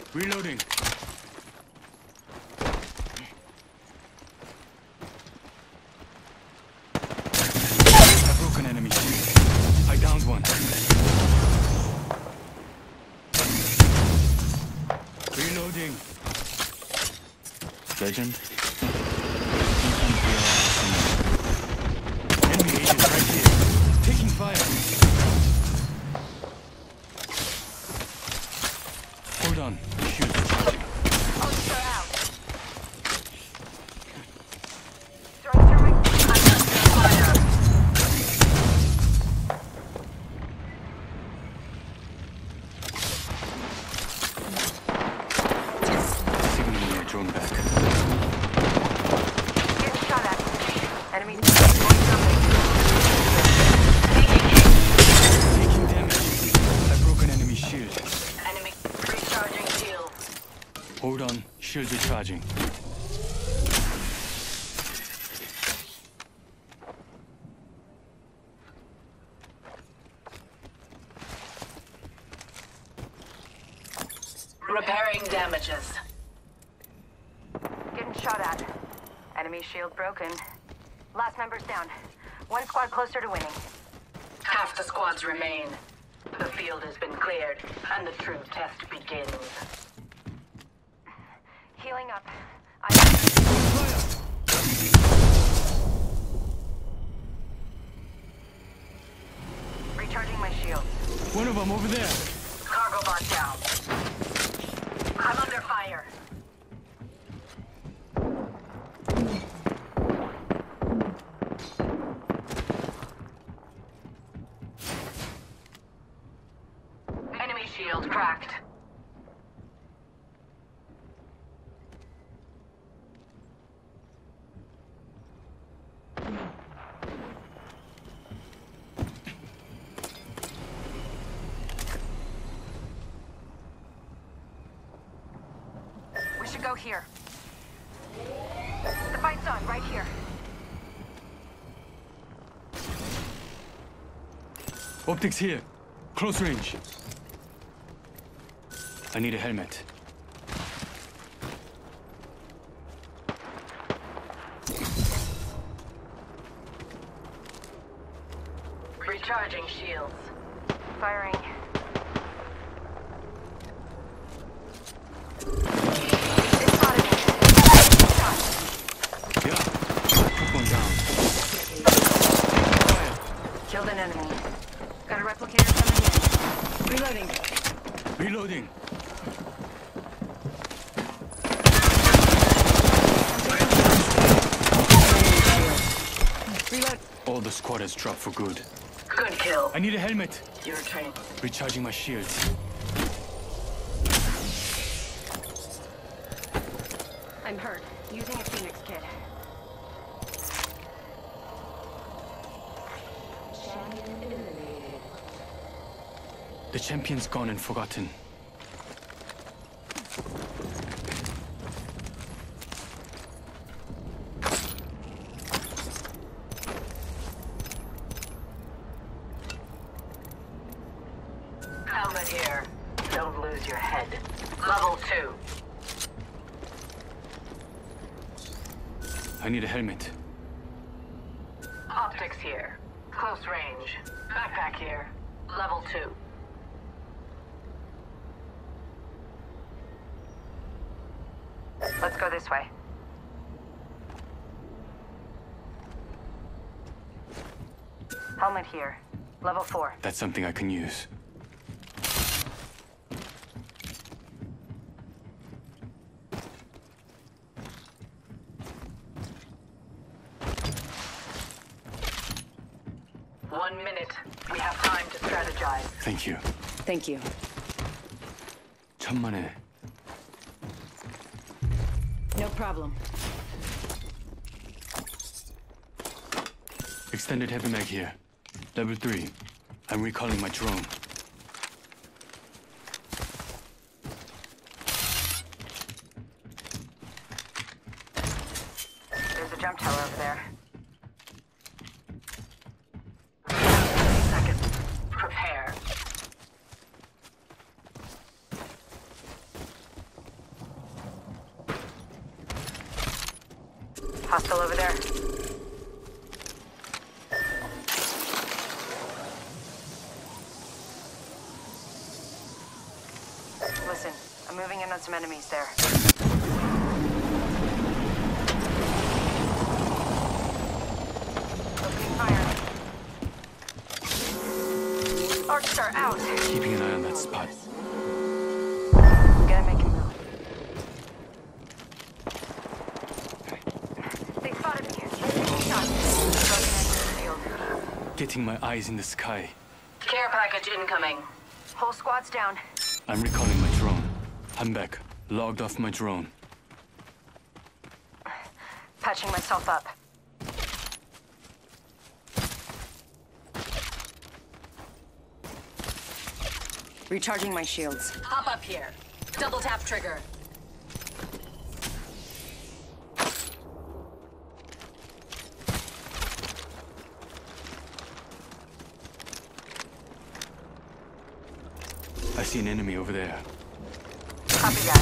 Reloading. I broke an enemy shield. I downed one. Reloading. Legend. Enemy agent right here. Taking fire. Hold on. Shoot. Ulster out. Throwing thermite. I'm under fire. Signaling your drone back. Getting shot at. Enemies. Taking damage. I broke an enemy shield. Enemy recharging shield. Hold on. Shields recharging. Repairing damages. Getting shot at. Enemy shield broken. Last member's down. One squad closer to winning. Half the squads remain. The field has been cleared, and the true test begins. Healing up. Recharging my shield. One of them over there. Cargo bot down. I'm under fire. Enemy shield cracked. We should go here. The fight's on, right here. Optics here. Close range. I need a helmet. Recharging shields. Firing. They spotted me. Shot. Yeah. Took one down. Fire. Killed an enemy. Got a replicator coming in. Reloading. Reloading. Reload. All the squad has dropped for good. Good kill. I need a helmet. Your train. Recharging my shields. I'm hurt. Using a Phoenix kit. The champion's gone and forgotten. Helmet here. Don't lose your head. Level 2. I need a helmet. Optics here. Close range. Backpack here. Level 2. Let's go this way. Helmet here. Level 4. That's something I can use. One minute. We have time to strategize. Thank you. Thank you. 천만에. No problem. Extended heavy mag here. Level 3. I'm recalling my drone. There's a jump tower over there. 30 seconds. Prepare. Hostile over there. Listen, I'm moving in on some enemies there. Opening fire. Arcstar out. Keeping an eye on that spot. Gonna make him move. They spotted me. Taking shots. Broken into the field. Getting my eyes in the sky. Care package incoming. Whole squad's down. I'm recalling my drone. I'm back. Logged off my drone. Patching myself up. Recharging my shields. Hop up here. Double tap trigger. I see an enemy over there. Copy that.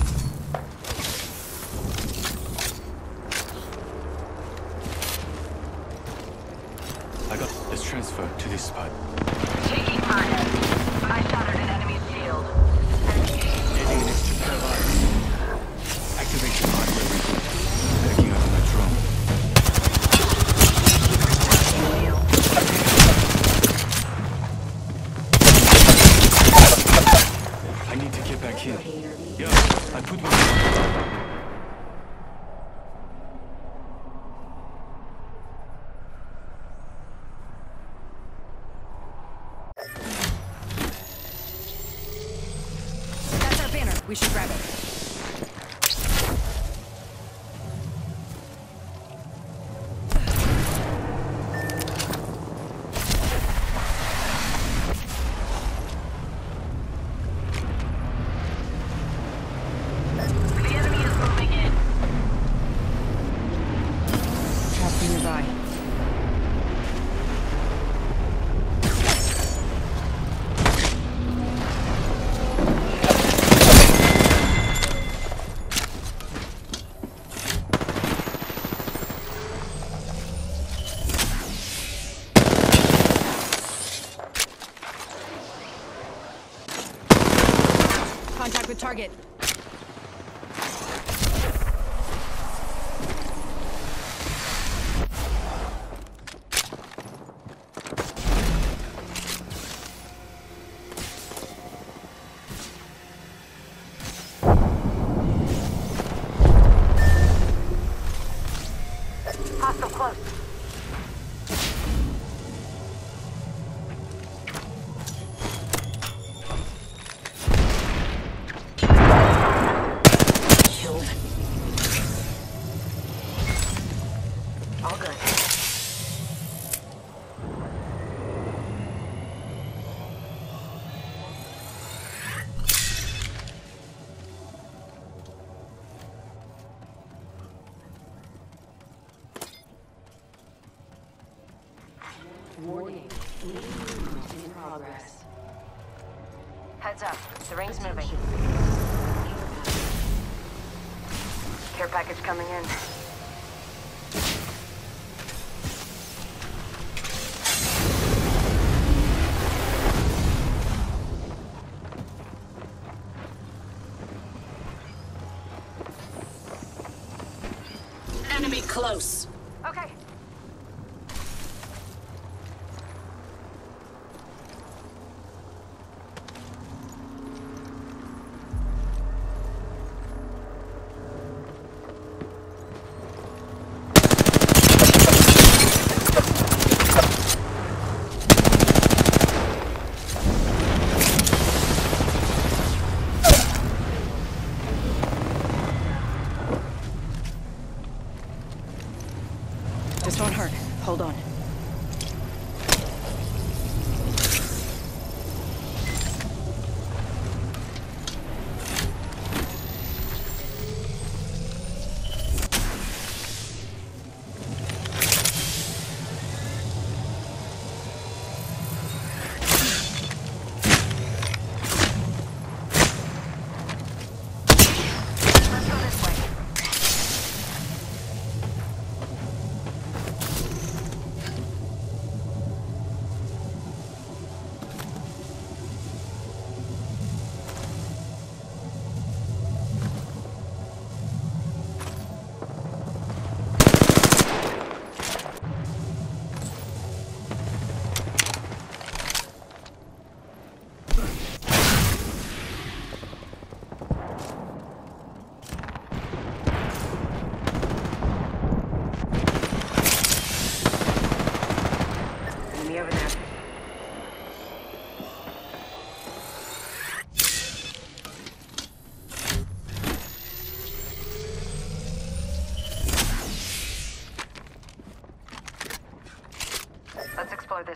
I got this transfer to this spot. Taking fire. I shattered an enemy's shield. Getting an extra pair of eyes. Activation hardware reboot. Backing up on my drone. I need to get back in. Yeah, I put my... That's our banner. We should grab it. The enemy is moving in. Trapped nearby. Contact with target. Hostile close. Killed. All good. Warning. In progress. Heads up. The ring's moving. Care package coming in. Enemy close. Okay.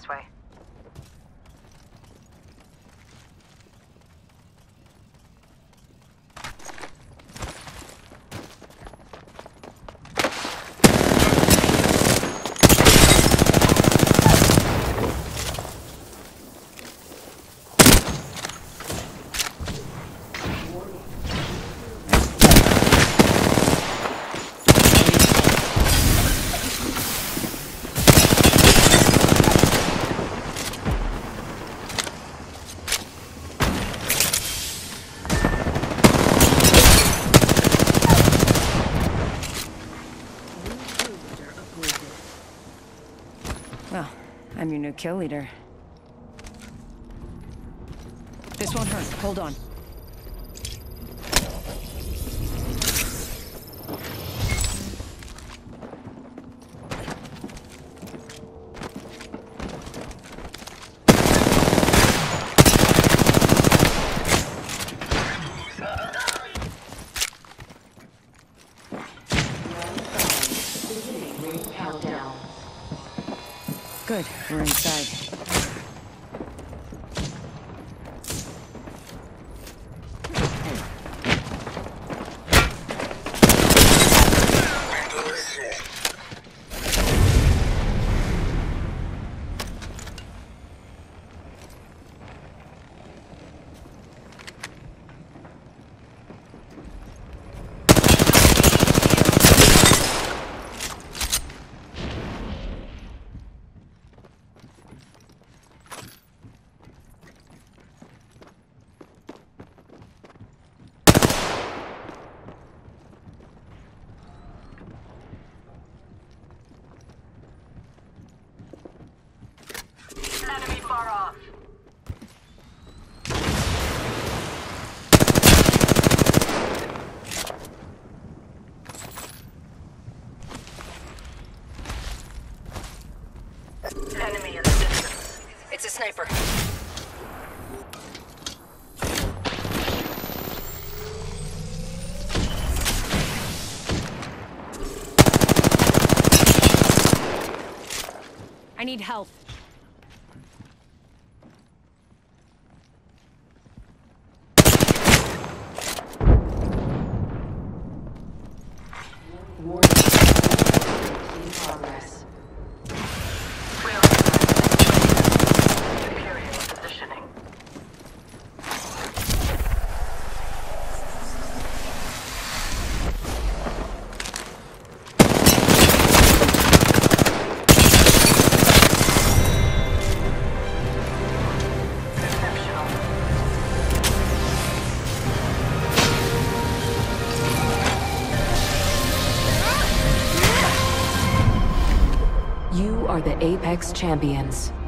this way. Well, I'm your new kill leader. This won't hurt. Hold on. Countdown. Good, we're inside. Enemy far off. Enemy in the distance. It's a sniper. I need help. Warning. In progress. Superior positioning. Exceptional. You are the Apex Champions.